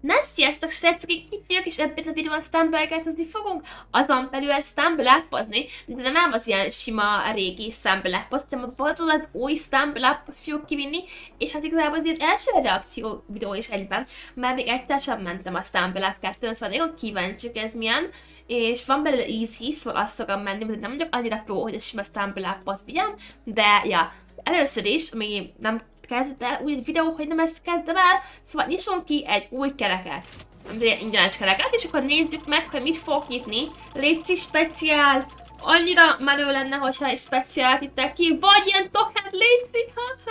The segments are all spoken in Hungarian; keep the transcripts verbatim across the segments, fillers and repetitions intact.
Na, sziasztok, srácok, itt vagyok, és ebben a videóban Stumble-gezni fogunk, azon belül ezt Stumble-appozni, de nem az ilyen sima, régi Stumble-appot, hanem a vadonat új Stumble-appot fogjuk kivinni, és hát igazából az ilyen első reakció videó is egyben, mert még egyszer sem mentem a Stumble-app kettőn, szóval nagyon kíváncsiak ez milyen, és van belőle easy, szóval azt szoktam menni, de nem vagyok annyira pro, hogy a sima Stumble-appot vigyem, de ja, először is, még nem kezdett el új videó, hogy nem ezt kezdem el, szóval nyissunk ki egy új kereket, ingyenes kereket, és akkor nézzük meg, hogy mit fogok nyitni. Léci speciál, annyira menő lenne, hogyha egy speciált nyittek ki, vagy ilyen token, léci.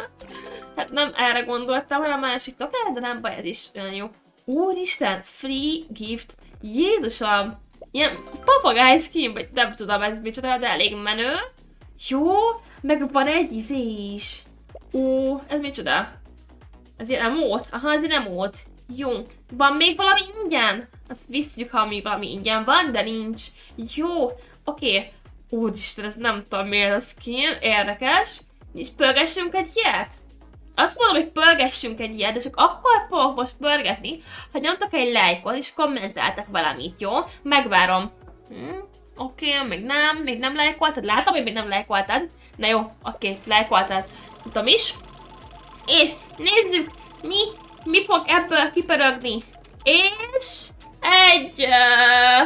Hát nem erre gondoltam, hanem a másik token, de nem baj, ez is olyan jó. Úristen, free gift, Jézusom, ilyen papagáj skin, vagy nem tudom ez micsoda, de elég menő. Jó, meg van egy izé is. Ó, ez micsoda? Ez ilyen emót? Aha, ez ilyen emót. Jó. Van még valami ingyen? Azt visszük, ha még valami ingyen van, de nincs. Jó. Oké. Okay. Úristen, ez nem tudom miért a skin. Érdekes. És pörgessünk egy ilyet? Azt mondom, hogy pörgessünk egy ilyet, de csak akkor fogok most pörgetni, ha nyomtak egy lájkot és kommenteltek valamit, jó? Megvárom. Hm? Oké, okay, még nem, még nem lájkoltad. Látom, hogy még nem lájkoltad. Na jó, oké, okay, lájkoltad. Tudom is. És nézzük, mi, mi fog ebből kipörögni. És egy, uh,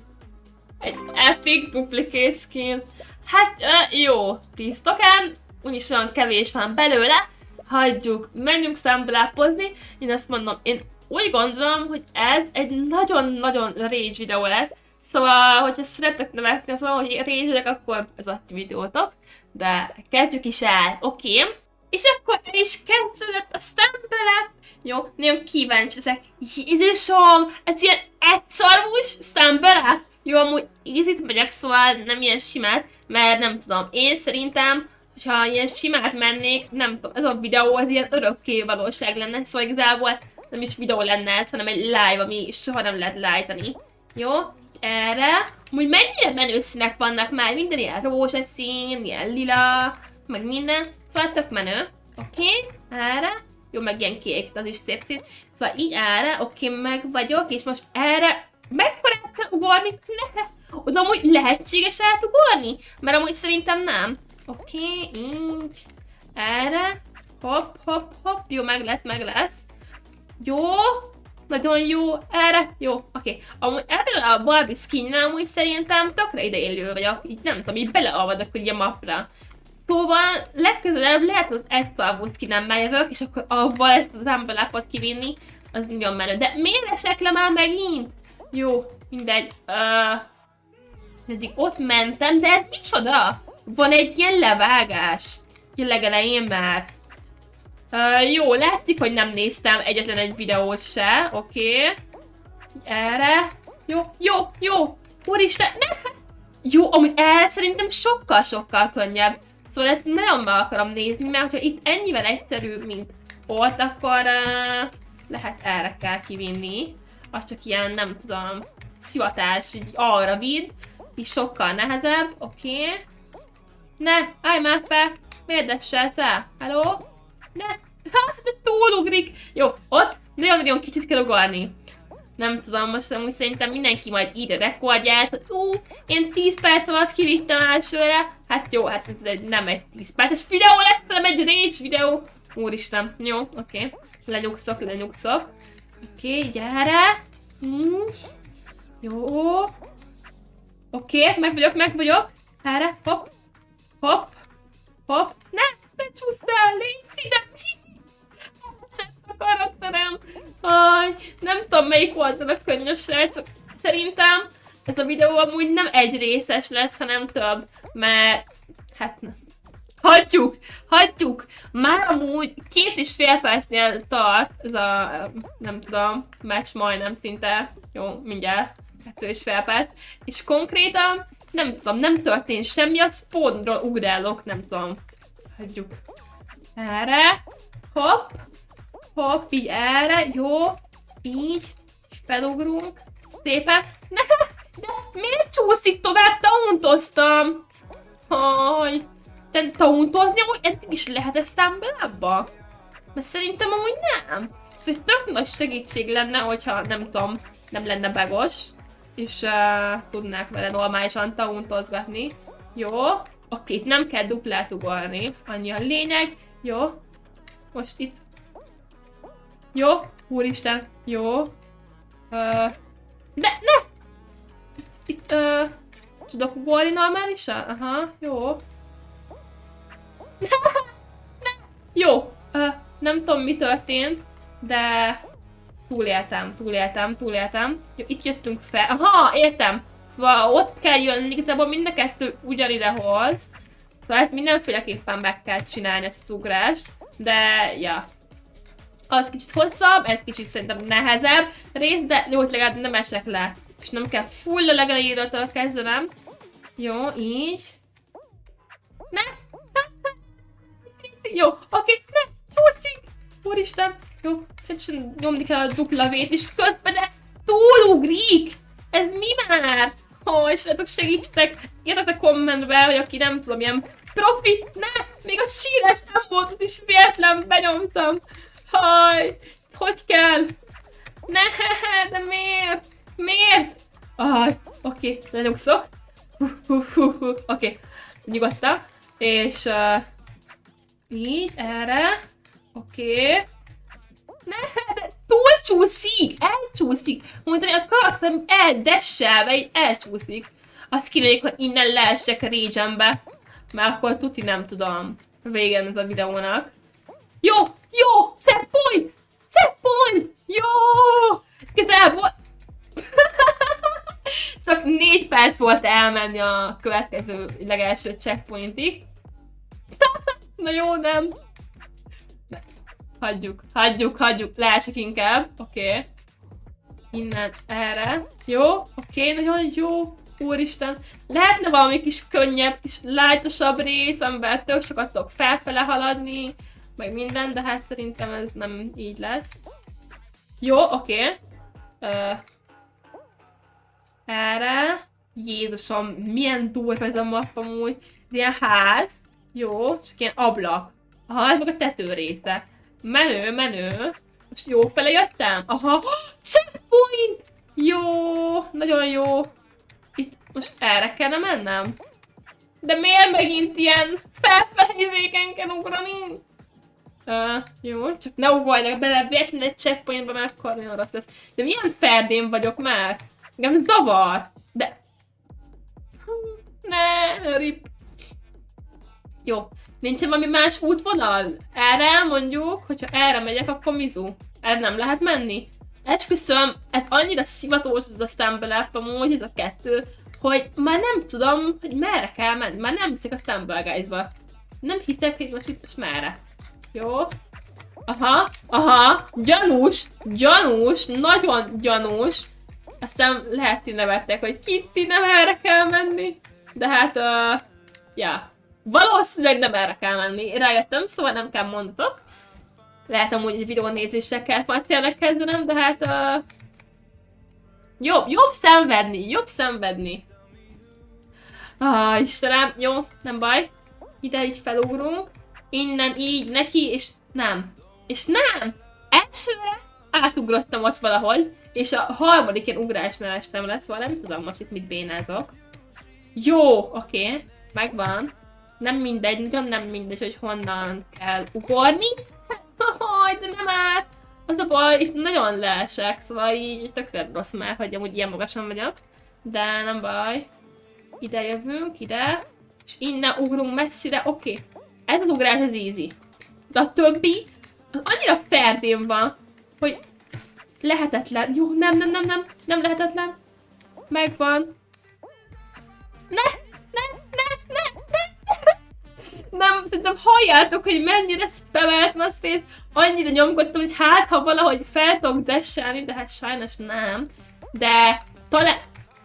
egy epic duplicate skin. Hát uh, jó, tíz token, úgyis olyan kevés van belőle. Hagyjuk, menjünk Stumble-appozni. Én azt mondom, én úgy gondolom, hogy ez egy nagyon-nagyon rage videó lesz. Szóval, hogyha szeretek nevetni azon, hogy rage-ek, akkor ez a videótok. De kezdjük is el, oké? Okay. És akkor el is kezdődött a Stumble-app. Jó, nagyon kíváncsi ezek. Jézusom, ez ilyen egyszarvús Stumble-app? Jó, amúgy easy-t megyek, szóval nem ilyen simát, mert nem tudom, én szerintem, hogyha ilyen simát mennék, nem tudom, ez a videó az ilyen örökké valóság lenne, szóval igazából nem is videó lenne ez, hanem egy live, ami soha nem lehet live-tani. Jó? Erre. Úgy mennyire menő színek vannak már, minden ilyen rózsaszín, ilyen lila, meg minden. Szóval tök menő. Oké, okay. Erre. Jó, meg ilyen kék, az is szép szín. Szóval így erre, oké, okay, meg vagyok, és most erre mekkora kell ugorni? Ne! Oda amúgy lehetséges átugorni? Mert amúgy szerintem nem. Oké, okay, így. Erre. Hopp, hopp, hopp. Jó, meg lesz, meg lesz. Jó. Nagyon jó, erre, jó, oké. Okay. Amúgy erre a Barbie skinnel amúgy szerintem tökre ideillő vagyok, így nem tudom, így belealvadok ugye a mapra. Szóval legközelebb lehet az egyszarvú skinnemmel jövök, és akkor avval ezt az Stumble-appot kivinni, az nagyon menő. De miért esek le már megint? Jó, mindegy. Uh, eddig ott mentem, de ez micsoda? Van egy ilyen levágás. A legelején már. Uh, jó, látszik, hogy nem néztem egyetlen egy videót se, oké. Okay. Erre. Jó, jó, jó. Úristen, ne! Jó, amúgy erre szerintem sokkal-sokkal könnyebb. Szóval ezt nagyon meg akarom nézni, mert ha itt ennyivel egyszerűbb, mint ott, akkor uh, lehet erre kell kivinni. Az csak ilyen, nem tudom, szivatás, így arra vidd. Így sokkal nehezebb, oké. Okay. Ne, állj már fel! Miért esselsz el? Hello? Ne! Ha, de túlugrik! Jó, ott nagyon-nagyon kicsit kell ugorni. Nem tudom, most amúgy szerintem mindenki majd írja rekordját, hogy ú, én tíz perc alatt kivittem elsőre. Hát jó, hát ez nem egy tíz perces videó lesz, hanem egy rage videó. Úristen, jó, oké. Okay. Lenyugszok, lenyugszok. Oké, okay, gyere. Így. Jó. Oké, okay, meg vagyok, meg vagyok. Erre, hopp, hopp, hopp. Ne, ne csúszál, légy színem. A karakterem. Aj, nem tudom melyik volt a könnyes srácok. Szerintem ez a videó amúgy nem egy részes lesz, hanem több. Mert, hát nem. Hagyjuk, hagyjuk. Már amúgy két és fél percnél tart ez a, nem tudom, meccs majdnem szinte. Jó, mindjárt. Kettő és fél perc. És konkrétan, nem tudom, nem történt semmi, a spawnról ugrálok, nem tudom. Hagyjuk. Erre. Hopp. Hopp, így erre, jó, így, és felugrunk, szépen, ne, de miért csúszik tovább, tauntoztam? Haj, te tauntozni amúgy eddig is lehet ezt Stumble-abba? Mert szerintem amúgy nem. Szóval tök nagy segítség lenne, hogyha nem tudom, nem lenne begos, és uh, tudnák vele normálisan tauntozgatni. Jó, oké, itt nem kell duplát ugolni, annyi a lényeg. Jó, most itt. Jó, úristen, jó. Uh, ne, ne! Itt, itt uh, tudok ugolni normálisan? Aha, jó. Ne, ne. Jó, uh, nem tudom mi történt, de túléltem, túléltem, túléltem. Jó, itt jöttünk fel. Aha, értem. Szóval ott kell jönni, igazából mind a kettő ugyanide hoz. Szóval ezt mindenféleképpen meg kell csinálni, ezt az ugrást. De, ja. Az kicsit hosszabb, ez kicsit szerintem nehezebb rész, de jó, hogy legalább nem esek le. És nem kell full a legelejéről kezdenem. Jó, így. Ne! Jó, oké, ne! Csúszik! Úristen! Jó, fegyesen nyomni kell a dupla vét is közben, de túlugrik! Ez mi már? Ó, és látok, segítsetek! Írjatok a kommentbe, hogy aki nem tudom, ilyen profi, ne! Még a sírás nem volt, ott is véletlen benyomtam! Haj! Hogy kell? Ne, de miért? Miért? Aj, oké, lenyugszok. Hú, hú, hú, hú. Oké, nyugodtam. És uh, így, erre. Oké. Ne, de túlcsúszik! Elcsúszik! Mondani, a karakterem eldessel, vagy elcsúszik. Azt kívánik, hogy innen leessek a rage-embe. Mert akkor tuti nem tudom. Végen ez a videónak. Jó! Jó! Checkpoint! Checkpoint! Jó! Közel volt! Csak négy perc volt elmenni a következő legelső checkpointig. Na jó, nem. Ne. Hagyjuk, hagyjuk, hagyjuk. Leesek inkább. Oké. Okay. Innen erre. Jó, oké, okay, nagyon jó. Úristen. Lehetne valami kis könnyebb, kis lájtosabb rész, amiben tök sokat tudok felfele haladni, meg minden, de hát szerintem ez nem így lesz. Jó, oké. Okay. Uh, erre. Jézusom, milyen durva ez a mappa amúgy. Ilyen ház. Jó, csak ilyen ablak. Aha, ez meg a tető része. Menő, menő. Most jó fele jöttem? Aha. Checkpoint! Jó, nagyon jó. Itt most erre kellene mennem? De miért megint ilyen felfelézéken kell ugrani? Uh, jó, csak ne ugorjak bele véletlenül egy checkpointba, mert akkor nagyon rossz lesz. De milyen ferdén vagyok már? Engem zavar. De... Ne, rip. Jó, nincsen valami más útvonal? Erre mondjuk, hogyha erre megyek, akkor mizu. Erre nem lehet menni? Esküszöm, ez annyira szivatós ez a Stumble Up amúgy, ez a kettő, hogy már nem tudom, hogy merre kell menni. Már nem hiszek a Stumble Guys-ba. Nem hiszek, hogy most itt most merre. Jó. Aha, aha, gyanús, gyanús, nagyon gyanús. Aztán lehet, hogy nevettek, hogy Kitty, nem erre kell menni. De hát, uh, ja. Valószínűleg nem erre kell menni. Rájöttem, szóval nem kell mondatok. Lehet amúgy egy videó nézéssel kell majd tényleg kezdenem, de hát... Uh, jobb, jobb szenvedni, jobb szenvedni. Ah, Istenem, jó, nem baj. Ide így felugrunk. Innen így neki, és nem. És nem! Elsőre átugrottam ott valahogy, és a harmadik ilyen ugrásnál estem lesz, szóval nem tudom most itt mit bénázok. Jó, oké, okay, megvan. Nem mindegy, nagyon nem mindegy, hogy honnan kell ugorni. Haj, de nem áll! Az a baj, itt nagyon leesek, szóval így tökre rossz már, hogy amúgy ilyen magasan vagyok. De nem baj. Ide jövünk, ide. És innen ugrunk messzire, oké. Okay. Ez az ugrás az easy. De a többi, az annyira ferdén van, hogy lehetetlen. Jó, nem, nem, nem, nem, nem lehetetlen. Megvan. Ne, ne, ne, ne, ne. Nem, szerintem halljátok, hogy mennyire spamelt van rész. Annyira nyomkodtam, hogy hát, ha valahogy fel tudok dashelni, de hát sajnos nem. De talán...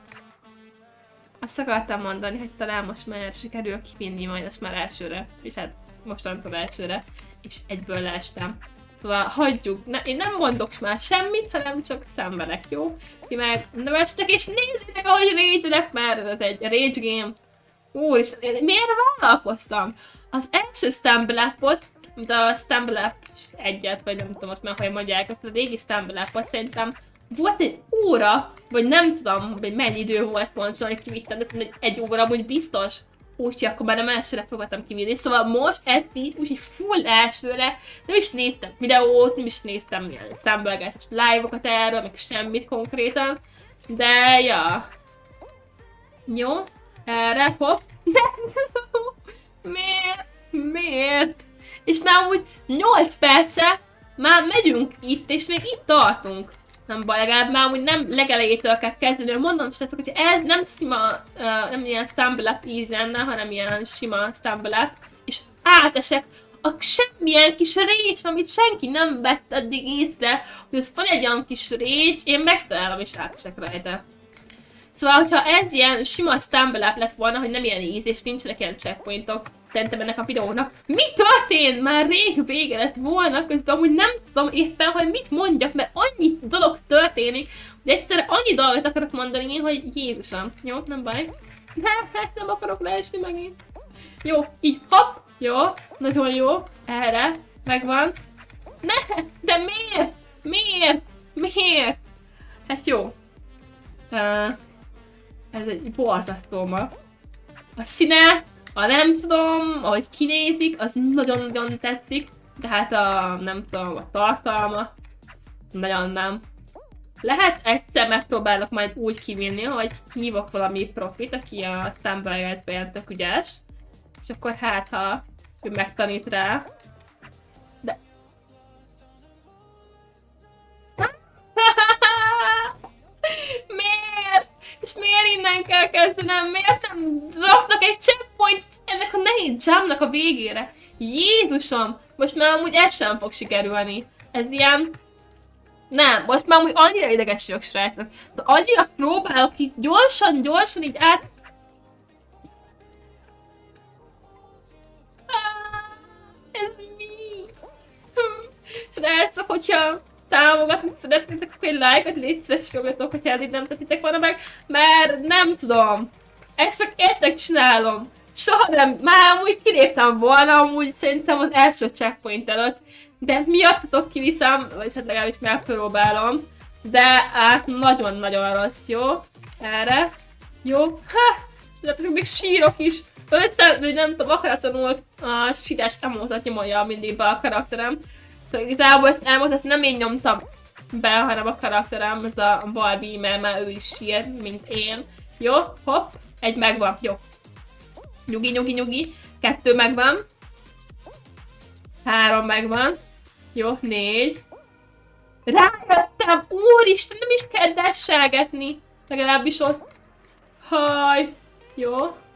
Azt akartam mondani, hogy talán most már sikerül kivinni majd most már elsőre. És hát mostantól elsőre. És egyből leestem. Szóval hagyjuk. Ne, én nem mondok már semmit, hanem csak szenvedek, jó? Ti meg nevestek, és nézzétek, ahogy rage-elek, mert ez egy rage game. Úristen, miért vállalkoztam? Az első Stumble Up-ot mint a Stumble Up egyet, vagy nem tudom, most már hogy mondják, azt a régi Stumble Up-ot szerintem volt egy óra, vagy nem tudom, hogy mennyi idő volt pontosan, hogy kivittem, de szerintem egy óra amúgy biztos. Úgyhogy akkor már nem elsőre próbáltam kivinni. Szóval most ezt így, úgyhogy full elsőre nem is néztem videót, nem is néztem ilyen Stumble-gászos live-okat erről, meg semmit konkrétan. De, ja. Jó. Erre, hopp. Miért? Miért? És már amúgy nyolc perce már megyünk itt, és még itt tartunk. Nem baj, legalább már amúgy nem legelejétől kell kezdeni, mondom, srácok, hogy ez nem sima, uh, nem ilyen Stumble Up íz lenne, hanem ilyen sima Stumble Up, és átesek a semmilyen kis rage, amit senki nem vett addig észre, hogy ott van egy olyan kis rage, én megtalálom és átesek rajta. Szóval, hogyha ez ilyen sima Stumble Up lett volna, hogy nem ilyen íz, és nincsenek ilyen checkpointok, szerintem ennek a videónak mi történt? Már rég vége lett volna, közben amúgy nem tudom éppen, hogy mit mondjak, mert annyi dolog történik, hogy egyszerre annyi dolgot akarok mondani, hogy Jézusom. Jó, nem baj. Nem, nem akarok leesni megint. Jó, így hopp, jó, nagyon jó, erre, megvan. Ne, de miért? Miért? Miért? Hát jó. Uh, ez egy borzasztó ma. A színe, a nem tudom, ahogy kinézik, az nagyon-nagyon tetszik, de hát a, nem tudom, a tartalma, nagyon nem. Lehet egyszer megpróbálok majd úgy kivinni, hogy hívok valami profit, aki a Stumble-gászban ilyen tök ügyes, és akkor hát, ha ő megtanít rá. De... Miért? És miért innen kell kezdenem? Miért nem raknak egy checkpoint ennek a nehéz jumpnak a végére? Jézusom! Most már amúgy ez sem fog sikerülni. Ez ilyen... Nem, most már amúgy annyira ideges vagyok, srácok. Szóval annyira próbálok itt gyorsan, gyorsan így át... Ez mi? Srácok, hogyha támogatni szeretnétek, akkor egy lájkot légy szíves nyomjatok, hogyha eddig nem tettétek volna meg, mert nem tudom. Ezt csak értek csinálom. Soha nem, már amúgy kiléptem volna, amúgy szerintem az első checkpoint előtt, de miattatok kiviszem, vagy hát legalábbis megpróbálom, de hát nagyon-nagyon rossz, jó? Erre. Jó? Ha! Látok, még sírok is. Össze, vagy nem tudom, akaratlanul a sírás emótot nyomolja mindig be a karakterem. Szóval igazából ezt elmondtam, ezt nem én nyomtam be, hanem a karakterem, ez a Barbie, mert már ő is sír, mint én. Jó, hopp, egy megvan, jó. Nyugi, nyugi, nyugi. Kettő megvan. Három megvan. Jó, négy. Rájöttem! Úristen, nem is kell desselgetni. Legalábbis ott. Haj. Jó.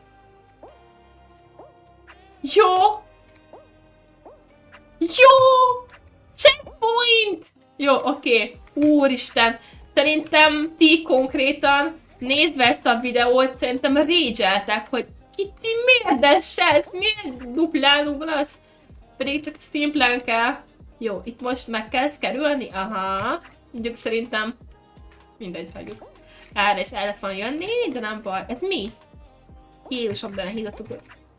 Jó. Jó. Checkpoint! Jó, oké. Okay. Úristen. Szerintem ti konkrétan nézve ezt a videót, szerintem rage-eltek, hogy itt miért desselsz? Miért duplán ugrasz? Pedig csak szimplán kell. Jó, itt most meg kell ezt kerülni? Aha. Mondjuk szerintem mindegy, hagyjuk. Erre is el lett volna jönni, de nem baj. Ez mi? Jézusom, de nehéz a cukrot.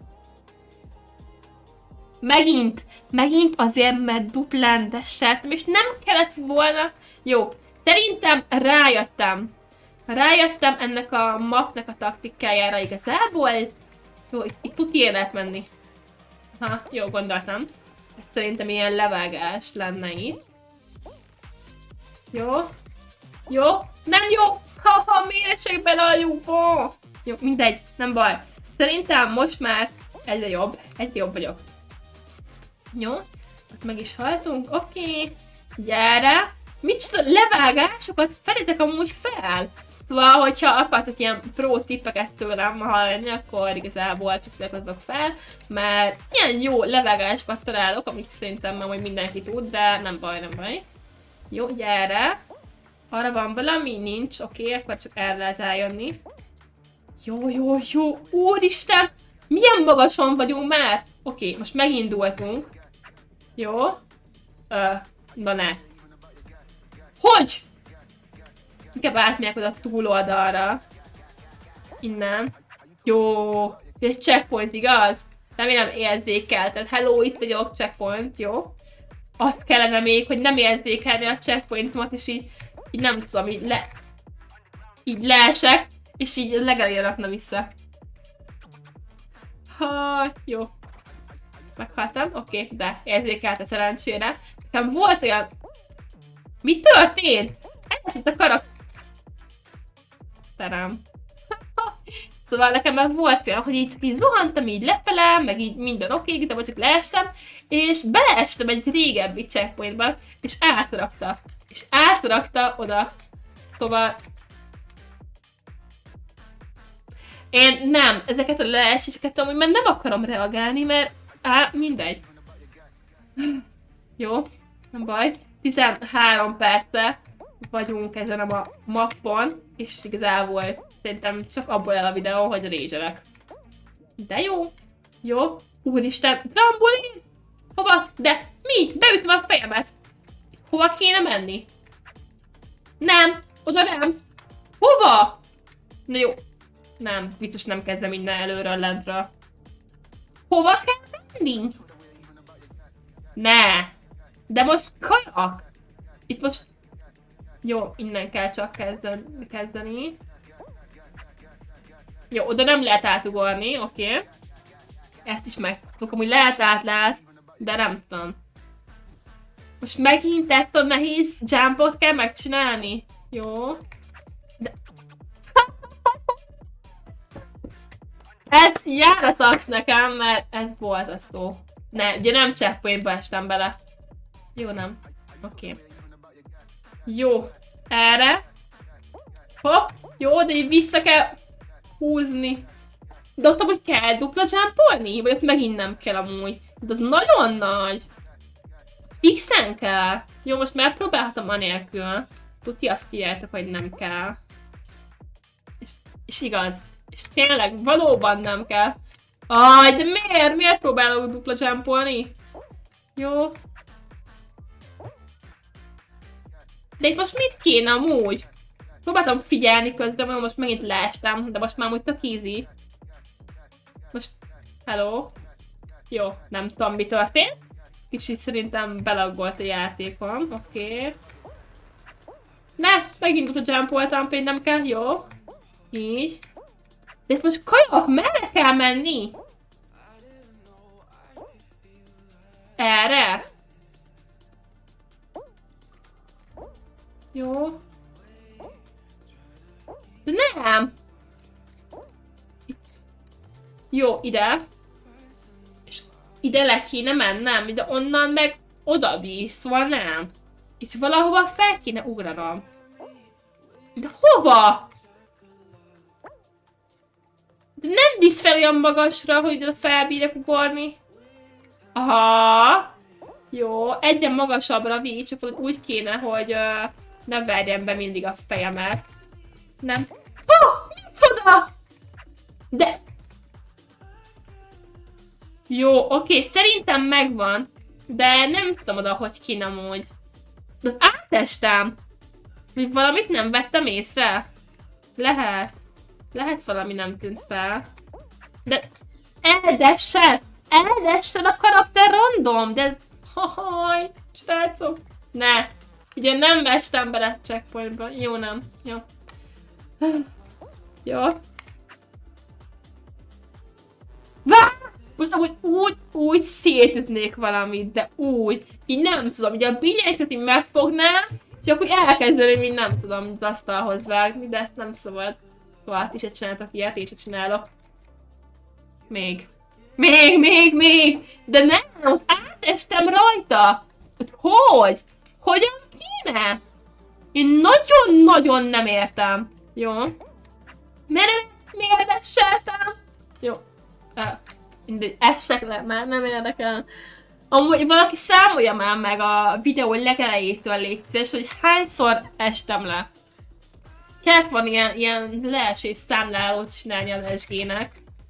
Megint! Megint azért, mert duplán desseltem, és nem kellett volna. Jó, szerintem rájöttem. Rájöttem ennek a mapnek a taktikájára igazából. Jó, itt, itt tuti lehet menni. Ha, jó, gondoltam. Ez szerintem ilyen levágás lenne itt. Jó. Jó. Nem jó. Ha-ha, miért esek bele a lyukba? Jó, mindegy, nem baj. Szerintem most már egyre jobb. Egyre jobb vagyok. Jó. Ott meg is haltunk. Oké. Okay. Gyere. Micsoda levágásokat feditek amúgy fel? Szóval, hogyha akartok ilyen pro tippeket tőlem hallani, akkor igazából csak legazdok fel, mert ilyen jó levágásokat találok, amik szerintem már majd mindenki tud, de nem baj, nem baj. Jó, gyere! Arra van valami? Nincs, oké, okay, akkor csak erre lehet eljönni. Jó, jó, jó, úristen! Milyen magason vagyunk már? Oké, okay, most megindultunk. Jó. Ö, na ne. Hogy? Inkább átmegyek oda a túloldalra. Innen. Jó. Egy checkpoint, igaz? Remélem érzékelted. Hello, itt vagyok, checkpoint, jó? Azt kellene még, hogy nem érzékelni a checkpointomat, és így, így nem tudom, így le... Így leesek, és így legelé rakna vissza. Ha, jó. Meghaltam, oké, okay, de érzékelte szerencsére. Nekem volt olyan... Mi történt? Elesett a karakterem. Szóval nekem már volt olyan, hogy így csak így zuhantam így lefele, meg így minden oké, okay, de vagy csak leestem, és beleestem egy régebbi checkpointba, és átrakta. És átrakta oda. Szóval... Én nem, ezeket a leeséseket amúgy már nem akarom reagálni, mert á, mindegy. Jó, nem baj. tizenhárom perce vagyunk ezen a mappon, és igazából szerintem csak abból el a videó, hogy rézselek. De jó, jó. Úristen, trambolin! Hova? De mi? Beütöm a fejemet. Hova kéne menni? Nem, oda nem. Hova? Na jó. Nem, biztos nem kezdem innen előről lentről. Hova kell menni? Ne! De most kajak! Itt most... Jó, innen kell csak kezdeni. kezdeni. Jó, oda nem lehet átugorni, oké. Okay. Ezt is megtudtuk, amúgy lehet át lehet, de nem tudom. Most megint ezt a nehéz jumpot kell megcsinálni. Jó. De... Ez járatos nekem, mert ez borzasztó. Ne, ugye nem checkpointba estem bele. Jó, nem. Oké. Okay. Jó. Erre. Hopp. Jó, de így vissza kell húzni. De ott amúgy kell dupla jumpolni? Vagy ott megint nem kell amúgy? De az nagyon nagy. Fixen kell. Jó, most megpróbálhatom anélkül. Tuti azt írjátok, hogy nem kell. És, és igaz. És tényleg, valóban nem kell. Aj, de miért? Miért próbálok dupla jumpolni? Jó. De itt most mit kéne amúgy? Próbáltam figyelni közben, mert most megint leestem, de most már úgy tök easy. Most... Hello. Jó, nem tudom mi történt. Kicsit szerintem belaggolt a játékom, oké. Okay. Ne, megint dupla jumpoltam, például nem kell, jó. Így. De ezt most kajak, merre kell menni? Erre? Jó. De nem! Jó, ide. És ide le kéne mennem, de onnan meg oda visz, szóval nem. Itt valahova fel kéne ugranom. De hova? De nem visz fel olyan magasra, hogy felbírek ugorni. Aha. Jó, egyre magasabbra visz, csak úgy kéne, hogy uh, ne verjem be mindig a fejemet. Nem. Oh, micsoda? De... Jó, oké, szerintem megvan. De nem tudom oda, hogy kéne amúgy. De ott átestem. Hogy valamit nem vettem észre? Lehet. Lehet valami nem tűnt fel. De... Eldessen! Eldessen a karakter random! De... Hajj, srácok! Ne! Ugye nem vestem bele checkpointba. Jó, nem. Jó. Jó. Vá! Most amúgy úgy, úgy szétütnék valamit, de úgy. Így nem tudom, ugye a billentyűt így megfognám, és akkor elkezdeném így nem tudom az asztalhoz vágni, de ezt nem szabad. Szóval ti se csináltok ilyet, én se csinálok. Még. Még, még, még! De nem! Átestem rajta! Hogy? Hogyan kéne? Én nagyon-nagyon nem értem. Jó. Miért, miért eseltem? Jó. Mindegy, essek le, már nem érdekel. Amúgy valaki számolja már meg a videó legelejétől létezés, hogy hányszor estem le. Kellett van ilyen, ilyen leesés számlálót csinálni az es gének.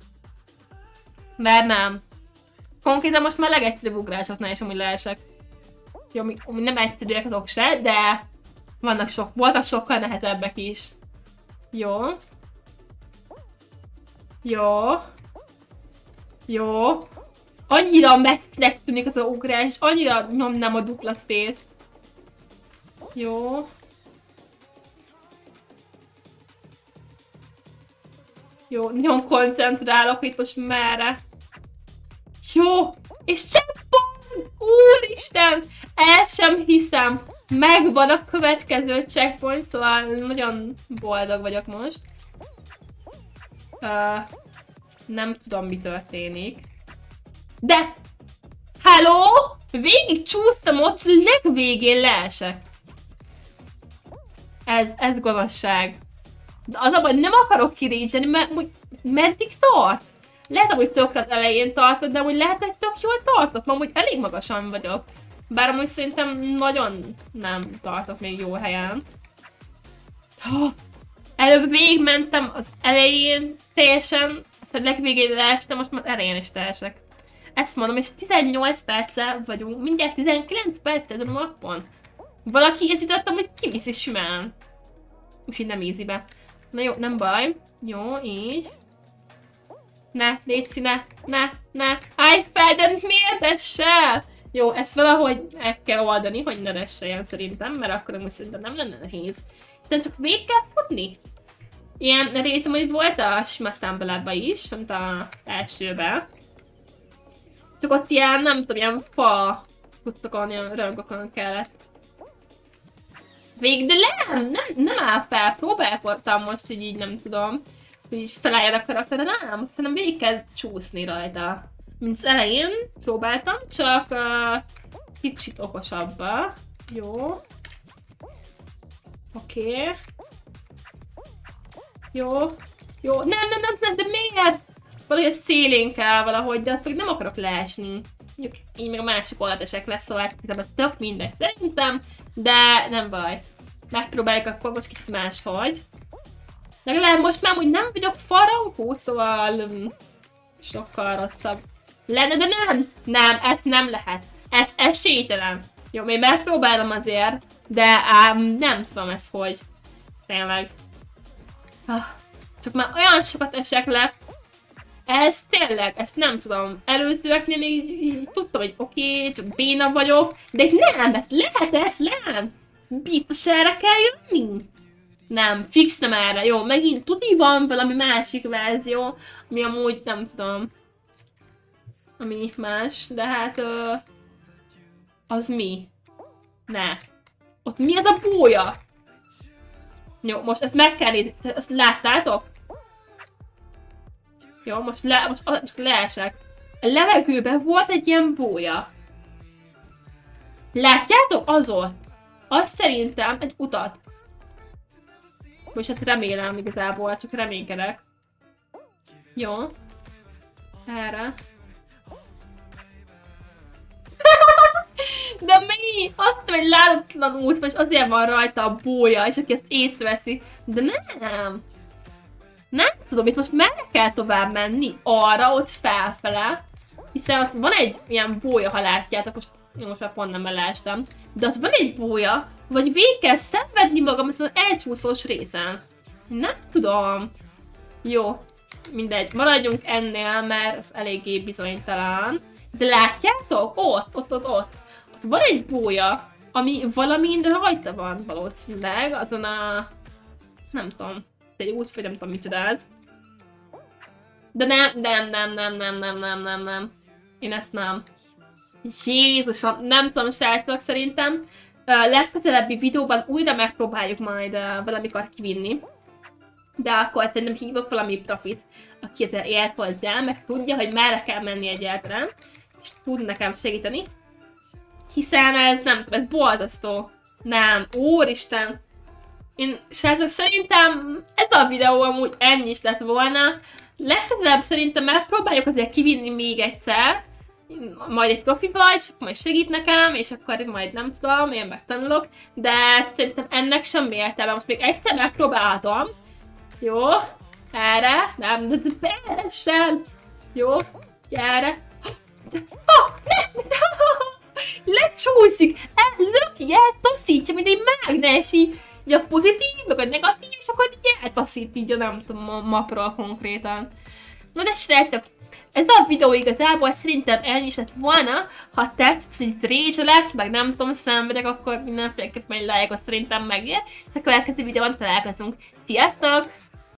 Mert nem. Konkrétan most már legegyszerűbb ugrásoknál is amúgy leesek. Jó, ami, ami nem egyszerűek azok se, de vannak sok, voltak sokkal nehezebbek is. Jó. Jó. Jó. annyira messzinek tűnik az a ugrás, annyira nyomnám a dupla space-t. Jó. Jó, nagyon koncentrálok itt most merre. Jó, és checkpoint! Úristen! El sem hiszem. Megvan a következő checkpoint, szóval nagyon boldog vagyok most. Uh, nem tudom, mi történik. De! Hello? Végig csúsztam ott, legvégén leesek. Ez, ez gonoszság. De az abban nem akarok kirégyeni, mert meddig tart? Lehet, hogy tökre az elején tartott, de úgy lehet, hogy tök jól tartok, mert amúgy elég magasan vagyok. Bár amúgy szerintem nagyon nem tartok még jó helyen. Oh, előbb végigmentem az elején teljesen, aztán legvégén leestem, most már elején is leesek. Ezt mondom, és tizennyolc perccel vagyunk, mindjárt tizenkilenc perccel ezen a mappon. Valaki ezítettem, hogy kiviszi simán. Úgyhogy nem easy be. Na jó, nem baj. Jó, így. Ne, légy ne, ne, ne. Állj fel, de miért essel? Jó, ezt valahogy el kell oldani, hogy ne esseljen szerintem, mert akkor amúgy szerintem nem lenne nehéz. Hiszen csak végig kell futni. Ilyen részem, hogy volt a sima Stumble is, mint az elsőben. Csak ott ilyen, nem tudom, ilyen fa tudtokon, ilyen röngokon kellett. Végig, de nem, nem, nem áll fel, próbálkoztam most, hogy így nem tudom, hogy így felálljon a karakter, de nem, szerintem végig kell csúszni rajta. Mint az elején próbáltam, csak uh, kicsit okosabba. Jó. Oké. Okay. Jó. Jó. Nem, nem, nem, nem, de miért? Valahogy a szélén kell valahogy, de azt nem akarok leesni. Mondjuk így meg a másik oldalt esek lesz, szóval ez tök mindegy szerintem, de nem baj. Megpróbáljuk akkor most kicsit máshogy. Legalább most már úgy nem vagyok farankú, szóval um, sokkal rosszabb lenne, de nem! Nem, ezt nem lehet. Ez esélytelen. Jó, még megpróbálom azért, de um, nem tudom ezt hogy. Tényleg. Ah, csak már olyan sokat esek le. Ez tényleg, ezt nem tudom. Előzőeknél még így, így tudtam, hogy oké, okay, csak béna vagyok. De itt nem, ez lehetetlen. Biztos erre kell jönni. Nem, fix nem erre. Jó, megint tudni van valami másik verzió, ami amúgy nem tudom. Ami más, de hát... Uh, az mi? Ne. Ott mi az a bója? Jó, most ezt meg kell nézni. Ezt láttátok? Jó, most, le, most csak leesek. A levegőben volt egy ilyen bója. Látjátok? Az ott. Az szerintem egy utat. Most hát remélem igazából, csak reménykedek. Jó. Erre. De mi? Azt hiszem, egy láthatatlan út, és azért van rajta a bója, és aki ezt észreveszi. De nem. Nem tudom, itt most merre kell tovább menni? Arra, ott felfele. Hiszen ott van egy ilyen bója, ha látjátok, most, jó, most már pont nem elástam. De ott van egy bója, vagy végig kell szenvedni magam ezen az elcsúszós részen. Nem tudom. Jó, mindegy, maradjunk ennél, mert ez eléggé bizonytalan. De látjátok? Ott, ott, ott, ott. Ott van egy bója, ami valamin rajta van valószínűleg, azon a... nem tudom. Egy úgy, hogy nem tudom, micsoda ez. De nem, nem, nem, nem, nem, nem, nem, nem, nem. Én ezt nem. Jézusom, nem tudom, srácok, szerintem. Uh, legközelebbi videóban újra megpróbáljuk majd uh, valamikor kivinni. De akkor szerintem hívok valami profit, aki ezzel élt hozzá, meg tudja, hogy merre kell menni egyáltalán. És tud nekem segíteni. Hiszen ez nem tudom, ez borzasztó. Nem, úristen. Én srácok, szerintem ez a videó amúgy ennyi is lett volna. Legközelebb szerintem megpróbáljuk azért kivinni még egyszer. Majd egy profival, és majd segít nekem, és akkor majd nem tudom, én megtanulok. De szerintem ennek semmi értelme. Most még egyszer megpróbálhatom. Jó. Erre. Nem, de beessen. Jó. Gyere. Oh, ne, ne, lecsúszik. Löki, eltaszítja, mint egy mágnes, így. Így a pozitív, meg a negatív, és akkor így eltaszít így a nem tudom, a mapról konkrétan. Na de srácok, ez a videó igazából szerintem ennyi is lett volna. Ha tetszett, hogy rage-elek, meg nem tudom, szenvedek, akkor mindenféleképpen egy like-ot szerintem megér. És a következő videóban találkozunk. Sziasztok!